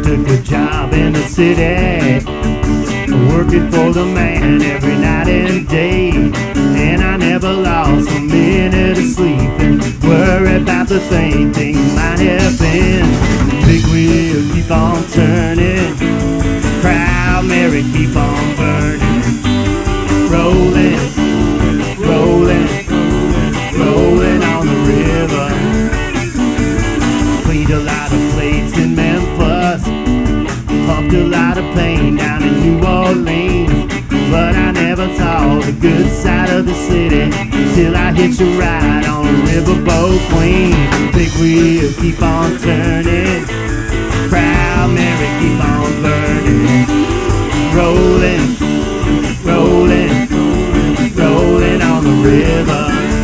a good job in the city, working for the man every night and day. And I never lost a minute of sleep and worry about the things might have been. Big wheel keep on turning, Proud Mary keep on burning, rolling, rolling, rolling on the river. Cleaned a lot of plates in Memphis, pumped a lot of pain down in New Orleans. But I never saw the good side of the city till I hitched a ride on a riverboat queen. Big wheel keep on turning, Proud Mary keep on burning, rolling, rolling, rolling on the river.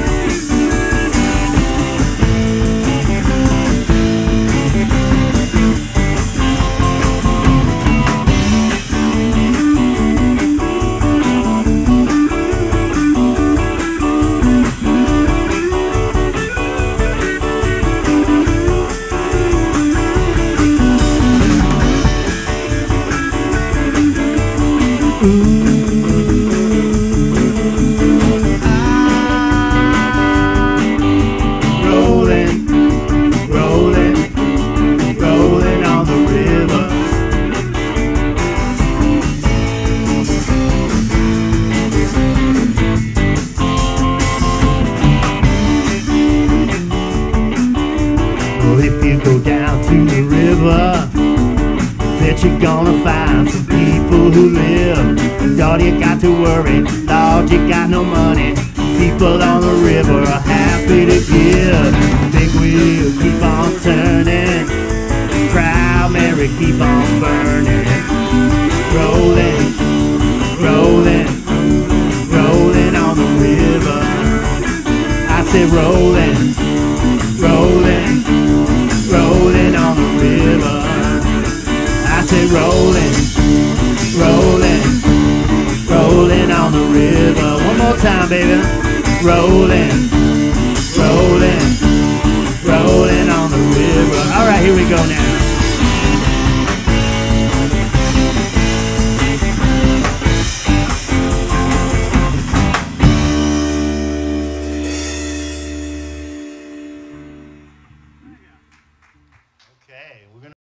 Rolling, rolling, rolling on the river. Well, if you go down to the river, bet you're gonna find some people who live. All you got to worry, Lord, you got no money. People on the river are happy to give. Big wheel keep on turning, Proud Mary keep on burning, rolling, rolling, rolling on the river. I said rolling, rolling, rolling on the river. I said rolling, rolling, rolling on the river. One more time, baby. Rolling, rolling, rolling on the river. All right, here we go now.